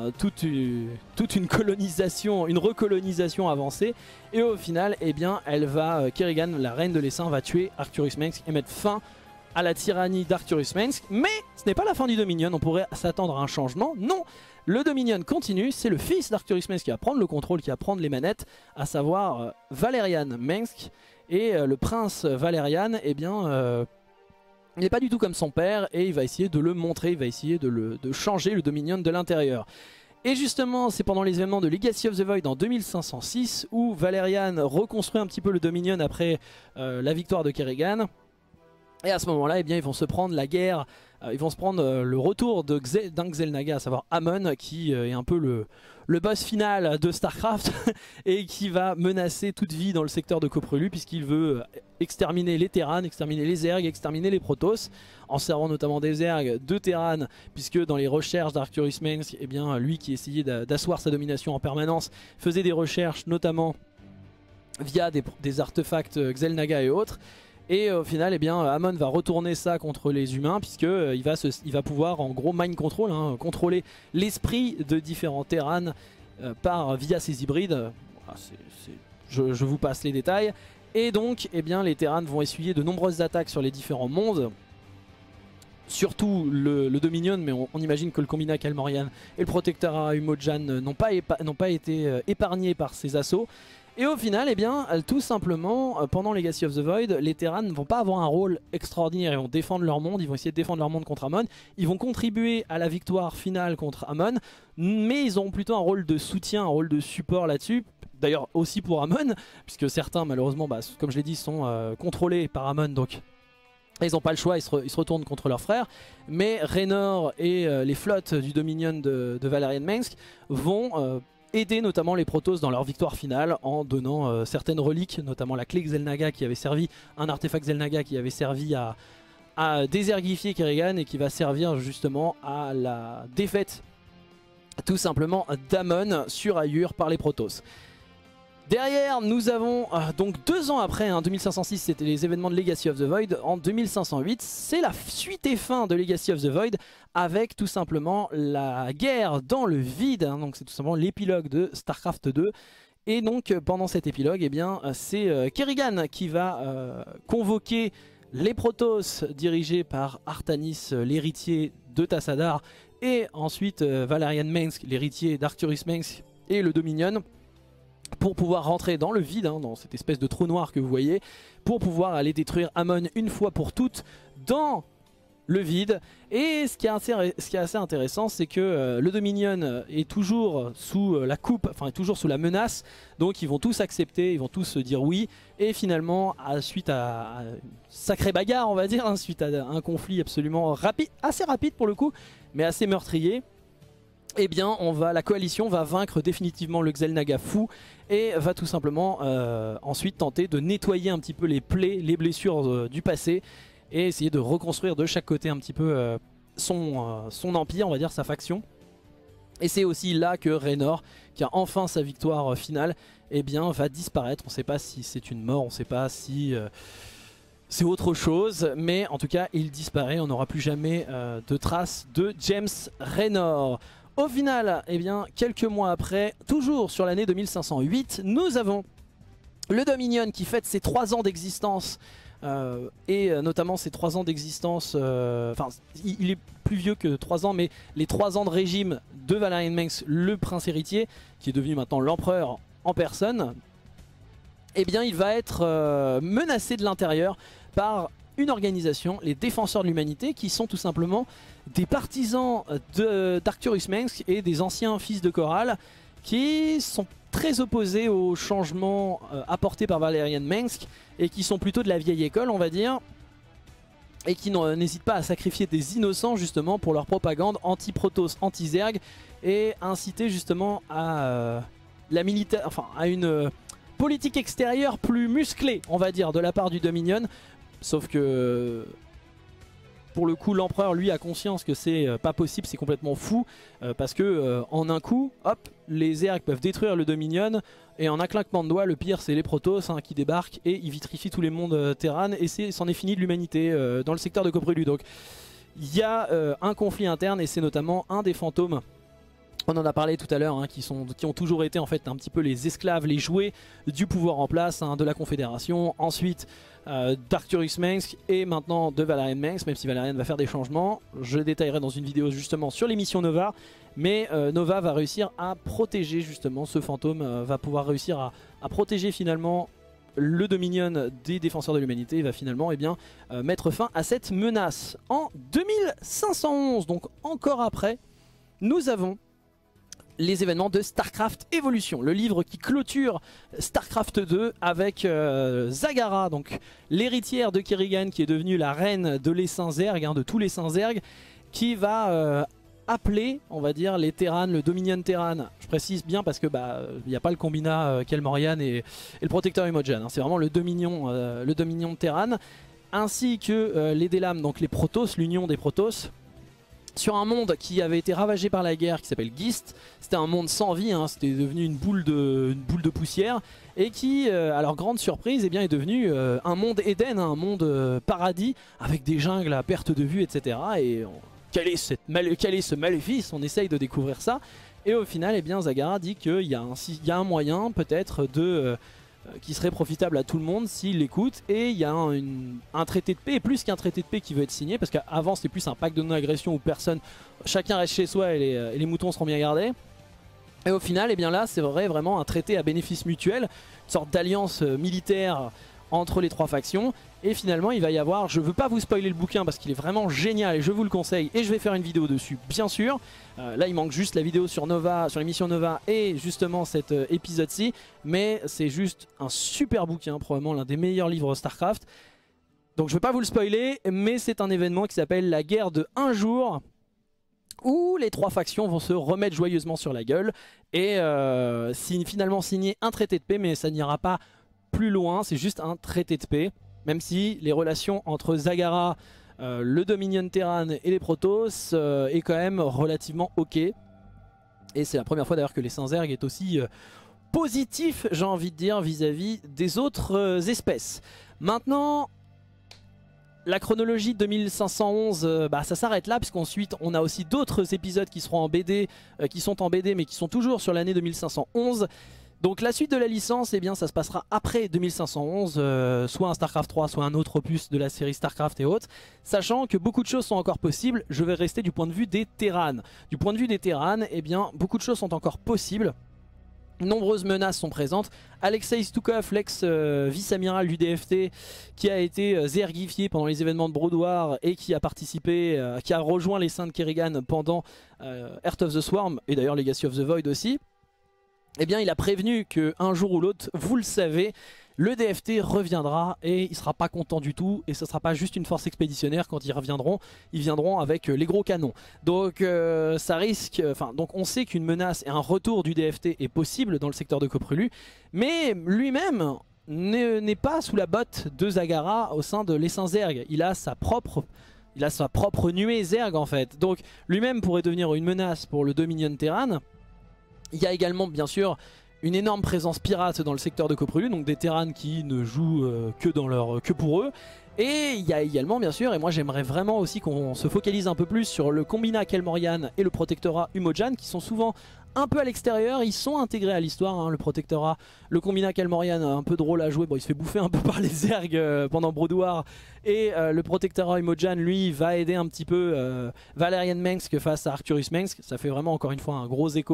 une colonisation, une recolonisation avancée, et au final, eh bien, Kerrigan, la reine de l'essaim, va tuer Arcturus Mengsk et mettre fin à la tyrannie d'Arcturus Mengsk. Mais ce n'est pas la fin du Dominion, on pourrait s'attendre à un changement. Non, le Dominion continue, c'est le fils d'Arcturus Mengsk qui va prendre le contrôle, qui va prendre les manettes, à savoir Valerian Mengsk. Et le prince Valerian, eh bien, il n'est pas du tout comme son père, et il va essayer de le montrer, il va essayer de changer le Dominion de l'intérieur. Et justement, c'est pendant les événements de Legacy of the Void en 2506 où Valerian reconstruit un petit peu le Dominion après la victoire de Kerrigan. Et à ce moment-là, eh bien, ils vont se prendre la guerre, ils vont se prendre le retour d'un Xel'Naga, à savoir Amon, qui est un peu le boss final de Starcraft et qui va menacer toute vie dans le secteur de Koprulu, puisqu'il veut exterminer les Terrans, exterminer les Zergs, exterminer les Protoss, en servant notamment des Zergs de Terran, puisque dans les recherches d'Arcturus Mengsk, eh bien, lui qui essayait d'asseoir sa domination en permanence, faisait des recherches notamment via des artefacts Xel'Naga et autres. Et au final, eh bien, Amon va retourner ça contre les humains, puisque il va pouvoir en gros mind control, hein, contrôler l'esprit de différents Terrans via ses hybrides. Je vous passe les détails. Et donc, eh bien, les Terrans vont essuyer de nombreuses attaques sur les différents mondes. Surtout le Dominion, mais on imagine que le Combina Kalmorian et le Protectorat Umojan n'ont pas été épargnés par ces assauts. Et au final, eh bien, tout simplement, pendant Legacy of the Void, les Terrans ne vont pas avoir un rôle extraordinaire. Ils vont défendre leur monde, ils vont essayer de défendre leur monde contre Amon. Ils vont contribuer à la victoire finale contre Amon, mais ils auront plutôt un rôle de soutien, un rôle de support là-dessus. D'ailleurs aussi pour Amon, puisque certains malheureusement, comme je l'ai dit, sont contrôlés par Amon, donc ils n'ont pas le choix, ils se retournent contre leurs frères. Mais Raynor et les flottes du Dominion de Valerian Mengsk vont aider notamment les Protoss dans leur victoire finale en donnant certaines reliques, notamment la clé Xel'Naga qui avait servi, un artefact Xel'Naga qui avait servi à désergifier Kerrigan et qui va servir justement à la défaite tout simplement d'Amon sur Aiur par les Protoss. Derrière, nous avons donc 2 ans après, 2506 c'était les événements de Legacy of the Void, en 2508 c'est la suite et fin de Legacy of the Void avec tout simplement la guerre dans le vide, hein, donc c'est tout simplement l'épilogue de Starcraft 2. Et donc pendant cet épilogue, eh bien, c'est Kerrigan qui va convoquer les Protoss dirigés par Artanis, l'héritier de Tassadar, et ensuite Valerian Mengsk, l'héritier d'Arcturus Mengsk et le Dominion, pour pouvoir rentrer dans le vide, hein, dans cette espèce de trou noir que vous voyez, pour pouvoir aller détruire Amon une fois pour toutes dans le vide. Et ce qui est assez intéressant, c'est que le Dominion est toujours sous la coupe, enfin toujours sous la menace, donc ils vont tous accepter, ils vont tous dire oui, et finalement suite à une sacrée bagarre on va dire, hein, suite à un conflit absolument rapide, assez rapide pour le coup, mais assez meurtrier, eh bien la coalition va vaincre définitivement le Xel'Naga fou et va tout simplement ensuite tenter de nettoyer un petit peu les plaies, les blessures du passé, et essayer de reconstruire de chaque côté un petit peu son empire, on va dire sa faction. Et c'est aussi là que Raynor, qui a enfin sa victoire finale, eh bien, va disparaître. On ne sait pas si c'est une mort, on ne sait pas si c'est autre chose, mais en tout cas il disparaît, on n'aura plus jamais de traces de James Raynor. Au final, eh bien, quelques mois après, toujours sur l'année 2508, nous avons le Dominion qui fête ses 3 ans d'existence, et notamment ses 3 ans d'existence, enfin il est plus vieux que 3 ans, mais les 3 ans de régime de Valerian Mengsk, le prince héritier, qui est devenu maintenant l'empereur en personne, eh bien il va être menacé de l'intérieur par une organisation, les Défenseurs de l'Humanité, qui sont tout simplement des partisans d'Arcturus Mengsk et des anciens fils de Choral, qui sont très opposés aux changements apportés par Valerian Mengsk et qui sont plutôt de la vieille école, on va dire, et qui n'hésitent pas à sacrifier des innocents justement pour leur propagande anti-Protoss, anti-Zerg, et inciter justement à à une politique extérieure plus musclée, on va dire, de la part du Dominion. Sauf que pour le coup, l'empereur lui a conscience que c'est pas possible, c'est complètement fou, parce que en un coup, hop, les Zerg peuvent détruire le Dominion, et en un claquement de doigts, le pire c'est les Protoss qui débarquent et ils vitrifient tous les mondes Terran, et c'en est fini de l'humanité dans le secteur de Coprelu. Donc il y a un conflit interne, et c'est notamment un des fantômes. On en a parlé tout à l'heure, qui ont toujours été en fait un petit peu les esclaves, les jouets du pouvoir en place, de la Confédération, ensuite d'Arcturus Mengsk et maintenant de Valerian Mengsk, même si Valerian va faire des changements. Je détaillerai dans une vidéo justement sur l'émission Nova, mais Nova va réussir à protéger justement ce fantôme, va pouvoir réussir à protéger finalement le Dominion des Défenseurs de l'Humanité, et va finalement mettre fin à cette menace. En 2511, donc encore après, nous avons les événements de StarCraft Evolution, le livre qui clôture StarCraft 2 avec Zagara, donc l'héritière de Kerrigan, qui est devenue la reine de l'essaim Zerg, de tous les saints Zerg, qui va appeler, on va dire, les Terran, le Dominion Terran. Je précise bien parce que il n'y a pas le combinat Kelmorian et le protecteur Imogen, c'est vraiment le Dominion Terran, ainsi que les Delam, donc les Protoss, l'union des Protoss, sur un monde qui avait été ravagé par la guerre, qui s'appelle Gist. C'était un monde sans vie, c'était devenu une boule de poussière, et qui, à leur grande surprise, est devenu un monde Éden, un monde paradis, avec des jungles à perte de vue, etc. Et quel est ce maléfice? On essaye de découvrir ça, et au final, Zagara dit qu'il y a un moyen peut-être qui serait profitable à tout le monde s'il l'écoute, et il y a un traité de paix, et plus qu'un traité de paix qui veut être signé, parce qu'avant c'était plus un pacte de non-agression où chacun reste chez soi et les moutons seront bien gardés. Et au final, là c'est vraiment un traité à bénéfice mutuel, une sorte d'alliance militaire entre les trois factions. Et finalement il va y avoir, je veux pas vous spoiler le bouquin parce qu'il est vraiment génial et je vous le conseille, et je vais faire une vidéo dessus bien sûr. Là il manque juste la vidéo sur Nova, sur l'émission Nova, et justement cet épisode-ci, mais c'est juste un super bouquin, probablement l'un des meilleurs livres StarCraft. Donc je veux pas vous le spoiler, mais c'est un événement qui s'appelle la guerre de un jour, où les trois factions vont se remettre joyeusement sur la gueule et finalement signer un traité de paix, mais ça n'ira pas plus loin, c'est juste un traité de paix. Même si les relations entre Zagara, le Dominion Terran et les Protoss est quand même relativement ok. Et c'est la première fois d'ailleurs que les Saints Zerg est aussi positif, j'ai envie de dire, vis-à-vis des autres espèces. Maintenant, la chronologie 2511, ça s'arrête là, puisqu'ensuite on a aussi d'autres épisodes qui seront en BD, qui sont en BD mais qui sont toujours sur l'année 2511. Donc la suite de la licence, ça se passera après 2511, soit un StarCraft 3, soit un autre opus de la série StarCraft et autres. Sachant que beaucoup de choses sont encore possibles, je vais rester du point de vue des Terrans. Du point de vue des Terrans, beaucoup de choses sont encore possibles. Nombreuses menaces sont présentes. Alexei Stukov, l'ex-vice-amiral du DFT, qui a été zergifié pendant les événements de Brood et qui a participé, qui a rejoint les Saints de Kerrigan pendant Heart of the Swarm, et d'ailleurs Legacy of the Void aussi. Il a prévenu qu'un jour ou l'autre, vous le savez, le DFT reviendra et il sera pas content du tout, et ce sera pas juste une force expéditionnaire. Quand ils viendront avec les gros canons. Donc ça risque, donc on sait qu'une menace et un retour du DFT est possible dans le secteur de Coprelu, mais lui-même n'est pas sous la botte de Zagara au sein de l'essaim Zerg. Il a sa propre nuée Zerg en fait. Donc lui-même pourrait devenir une menace pour le Dominion Terran. Il y a également bien sûr une énorme présence pirate dans le secteur de Coprelu, donc des Terrans qui ne jouent que pour eux. Et il y a également bien sûr, et moi j'aimerais vraiment aussi qu'on se focalise un peu plus sur le combinat Kelmorian et le protectorat Umojan, qui sont souvent un peu à l'extérieur, ils sont intégrés à l'histoire, le protectorat, le combinat Kelmorian un peu drôle à jouer, bon il se fait bouffer un peu par les Zerg pendant Brood War, et le protectorat Umojan lui va aider un petit peu Valerian Mengsk face à Arcturus Mengsk. Ça fait vraiment encore une fois un gros écho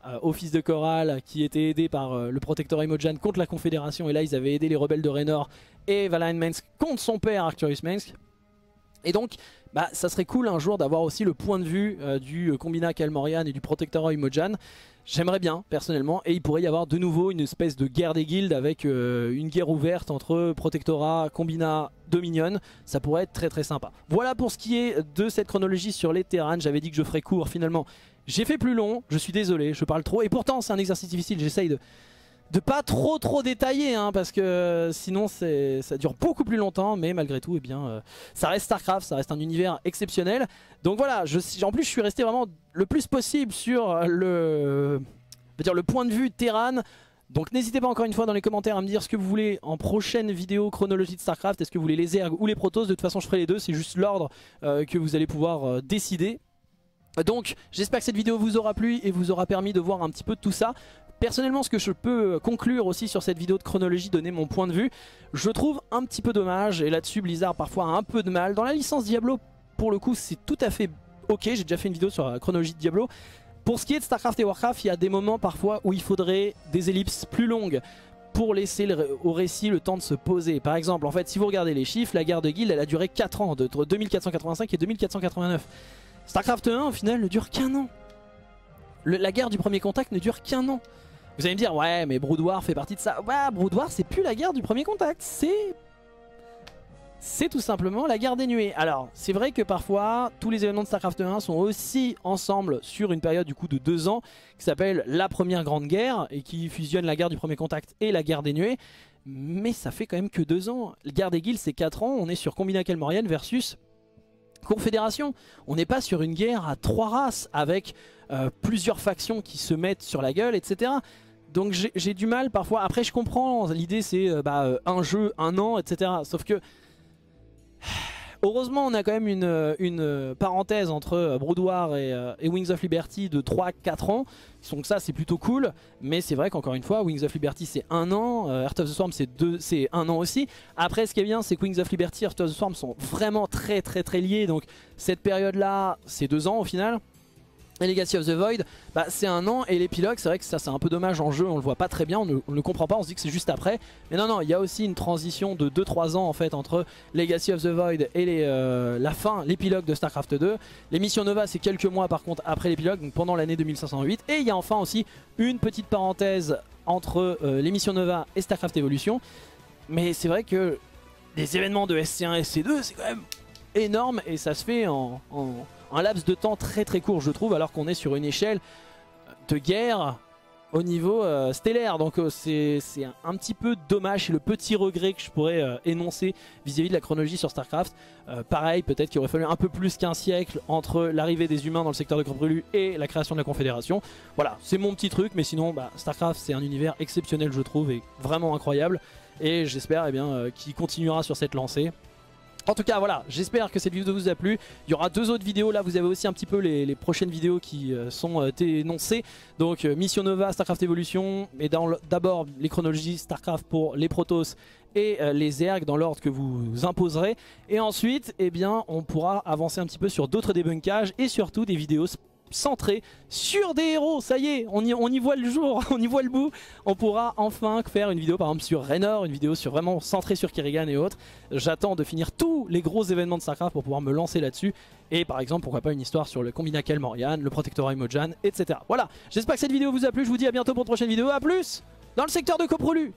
au fils de Corral qui était aidé par le protectorat Imojan contre la Confédération. Et là ils avaient aidé les rebelles de Raynor et Valarin Mengsk contre son père Arcturus Mengsk. Et donc bah, ça serait cool un jour d'avoir aussi le point de vue du Combina Kalmorian et du protectorat Imojan. J'aimerais bien personnellement, et il pourrait y avoir de nouveau une espèce de guerre des guildes avec une guerre ouverte entre Protectorat, Combina, Dominion. Ça pourrait être très très sympa. Voilà pour ce qui est de cette chronologie sur les Terrans. J'avais dit que je ferais court, finalement j'ai fait plus long, je suis désolé, je parle trop. Et pourtant c'est un exercice difficile, j'essaye de pas trop détailler hein, parce que sinon ça dure beaucoup plus longtemps. Mais malgré tout, eh bien, ça reste Starcraft, ça reste un univers exceptionnel. Donc voilà, en plus je suis resté vraiment le plus possible sur le point de vue Terran. Donc n'hésitez pas encore une fois dans les commentaires à me dire ce que vous voulez en prochaine vidéo chronologie de Starcraft. Est-ce que vous voulez les Zerg ou les Protoss? De toute façon je ferai les deux, c'est juste l'ordre que vous allez pouvoir décider. Donc j'espère que cette vidéo vous aura plu et vous aura permis de voir un petit peu de tout ça. Personnellement, ce que je peux conclure aussi sur cette vidéo de chronologie, donner mon point de vue, je trouve un petit peu dommage, et là-dessus Blizzard parfois a un peu de mal. Dans la licence Diablo, pour le coup, c'est tout à fait ok, j'ai déjà fait une vidéo sur la chronologie de Diablo. Pour ce qui est de Starcraft et Warcraft, il y a des moments parfois où il faudrait des ellipses plus longues pour laisser au récit le temps de se poser. Par exemple, en fait, si vous regardez les chiffres, la guerre de guilde, elle a duré 4 ans, de 2485 et 2489. Starcraft 1, au final, ne dure qu'un an. La guerre du premier contact ne dure qu'un an. Vous allez me dire, ouais, mais Brood War fait partie de ça. Ouais, Brood War, c'est plus la guerre du premier contact, c'est tout simplement la guerre des nuées. Alors, c'est vrai que parfois, tous les événements de Starcraft 1 sont aussi ensemble sur une période du coup de 2 ans, qui s'appelle la première grande guerre, et qui fusionne la guerre du premier contact et la guerre des nuées. Mais ça fait quand même que 2 ans. La guerre des guildes, c'est 4 ans, on est sur Combina Kalmorian versus Confédération. On n'est pas sur une guerre à 3 races, avec plusieurs factions qui se mettent sur la gueule, etc. Donc j'ai du mal parfois. Après je comprends, l'idée c'est un jeu, un an, etc. Sauf que heureusement on a quand même une parenthèse entre Brood War et Wings of Liberty de 3-4 ans. Donc ça c'est plutôt cool. Mais c'est vrai qu'encore une fois Wings of Liberty c'est 1 an, Heart of the Swarm c'est 1 an aussi. Après ce qui est bien c'est que Wings of Liberty et Heart of the Swarm sont vraiment très liés. Donc cette période là c'est 2 ans au final. Et Legacy of the Void, bah, c'est 1 an, et l'épilogue, c'est vrai que ça c'est un peu dommage en jeu, on le voit pas très bien, on ne le comprend pas, on se dit que c'est juste après. Mais non, il y a aussi une transition de 2-3 ans en fait entre Legacy of the Void et la fin, l'épilogue de Starcraft 2. Les missions Nova c'est quelques mois par contre après l'épilogue, donc pendant l'année 2508. Et il y a enfin aussi une petite parenthèse entre les missions Nova et Starcraft Evolution. Mais c'est vrai que les événements de SC1 et SC2 c'est quand même énorme, et ça se fait en un laps de temps très court je trouve, alors qu'on est sur une échelle de guerre au niveau stellaire. Donc c'est un petit peu dommage, c'est le petit regret que je pourrais énoncer vis-à-vis de la chronologie sur Starcraft. Pareil, peut-être qu'il aurait fallu un peu plus qu'un siècle entre l'arrivée des humains dans le secteur de Creux Brûlus et la création de la Confédération. Voilà, c'est mon petit truc, mais sinon Starcraft c'est un univers exceptionnel je trouve, et vraiment incroyable. Et j'espère qu'il continuera sur cette lancée. En tout cas voilà, j'espère que cette vidéo vous a plu. Il y aura 2 autres vidéos, là vous avez aussi un petit peu les prochaines vidéos qui sont énoncées. Donc Mission Nova, Starcraft Evolution, mais d'abord les chronologies Starcraft pour les Protoss et les Zerg dans l'ordre que vous imposerez. Et ensuite, eh bien, on pourra avancer un petit peu sur d'autres débunkages et surtout des vidéos centré sur des héros. Ça y est, on y voit le jour, on y voit le bout. On pourra enfin faire une vidéo par exemple sur Raynor, une vidéo sur vraiment centrée sur Kerrigan et autres. J'attends de finir tous les gros événements de Starcraft pour pouvoir me lancer là-dessus. Et par exemple, pourquoi pas une histoire sur le Combina Kalmorian, le Protectorat Imojan, etc. Voilà, j'espère que cette vidéo vous a plu. Je vous dis à bientôt pour une prochaine vidéo. A plus dans le secteur de Creux Brûlus.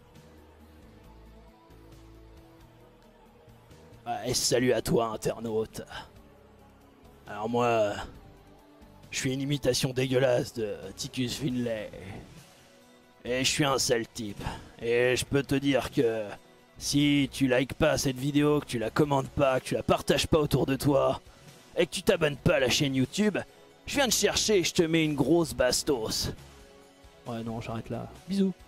Et salut à toi, internaute. Alors moi, je suis une imitation dégueulasse de Ticus Finlay. Et je suis un sale type. Et je peux te dire que si tu likes pas cette vidéo, que tu la commentes pas, que tu la partages pas autour de toi, et que tu t'abonnes pas à la chaîne YouTube, je viens te chercher et je te mets une grosse bastos. Ouais non, j'arrête là. Bisous.